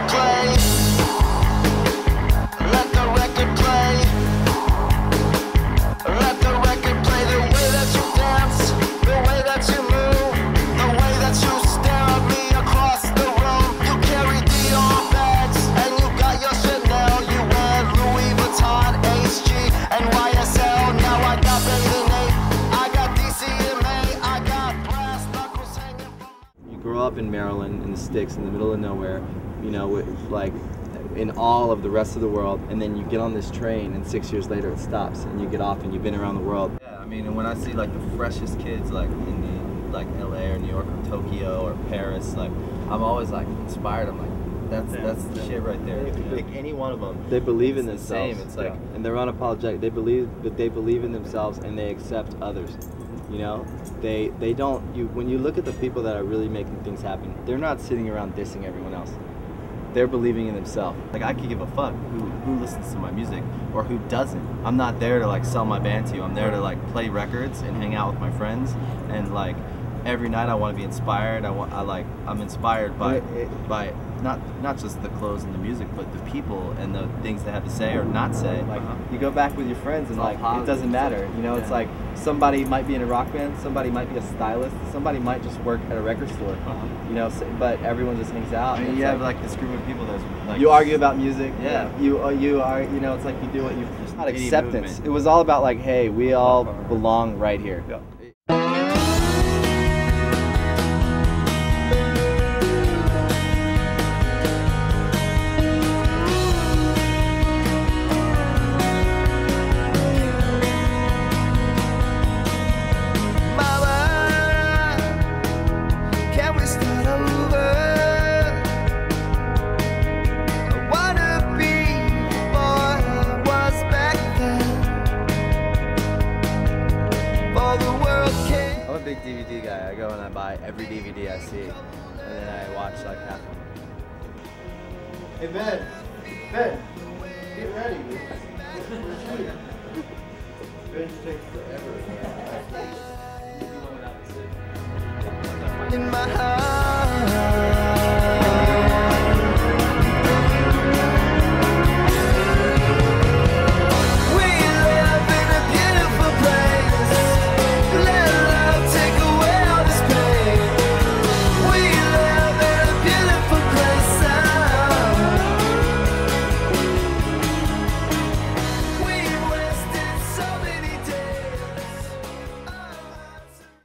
play. Let the record play. Let the record play. The way that you dance, the way that you move, the way that you stare at me across the room. You carry Dior bags and you got your Chanel. You wear Louis Vuitton, HG, and YSL. Now I got Bathing Ape, I got DCMA, I got brass knuckles hanging from. You grow up in Maryland, in the sticks, in the middle of nowhere, you know, with, like in all of the rest of the world, and then you get on this train and 6 years later it stops and you get off and you've been around the world. Yeah, I mean, and when I see like the freshest kids like in the like LA or New York or Tokyo or Paris, like I'm always like inspired. I'm like, that's the shit right there. Like any one of them, they believe in themselves. It's like, and they're unapologetic. They believe in themselves and they accept others. You know, they don't. When you look at the people that are really making things happen, they're not sitting around dissing everyone else. They're believing in themselves. Like I could give a fuck who listens to my music or who doesn't. I'm not there to like sell my band to you. I'm there to like play records and hang out with my friends, and like every night I want to be inspired. I'm inspired by not just the clothes and the music, but the people and the things they have to say or not say. Like you go back with your friends and like it doesn't matter. You know, it's like somebody might be in a rock band, somebody might be a stylist, somebody might just work at a record store. You know, but everyone just hangs out. And you have like this group of people that's like you argue about music. Yeah. You are. You know, it's like you do what you. It's not acceptance. Movement. It was all about like, hey, we all belong right here. Yeah. Big DVD guy. I go and I buy every DVD I see, and then I watch like half of them. Hey Ben, get ready. Ben takes forever. In my heart.